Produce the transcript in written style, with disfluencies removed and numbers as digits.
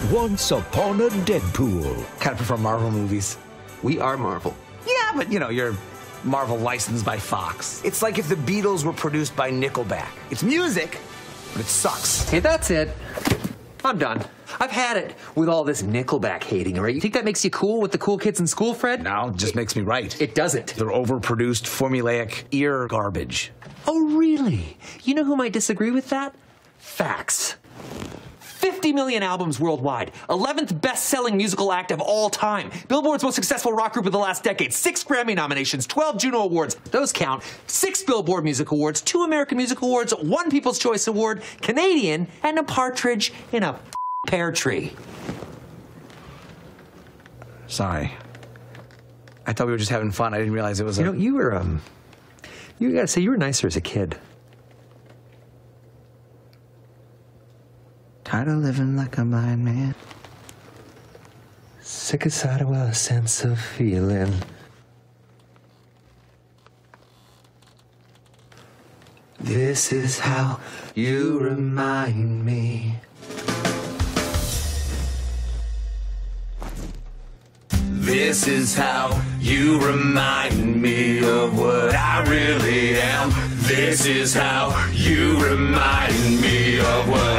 Once upon a Deadpool. Kind of prefer Marvel movies. We are Marvel. Yeah, but you know, you're Marvel licensed by Fox. It's like if the Beatles were produced by Nickelback. It's music, but it sucks. Hey, that's it. I'm done. I've had it with all this Nickelback hating, all right? You think that makes you cool with the cool kids in school, Fred? No, it just makes me right. It doesn't. They're overproduced, formulaic ear garbage. Oh, really? You know who might disagree with that? Facts. 50 million albums worldwide. 11th best-selling musical act of all time. Billboard's most successful rock group of the last decade. 6 Grammy nominations, 12 Juno Awards. Those count. 6 Billboard Music Awards, 2 American Music Awards, 1 People's Choice Award, Canadian, and a partridge in a pear tree. Sorry. I thought we were just having fun. I didn't realize it was You know, you were, you gotta say, you were nicer as a kid. Tired of living like a blind man. Sick aside of a sense of feeling. This is how you remind me. This is how you remind me of what I really am. This is how you remind me of what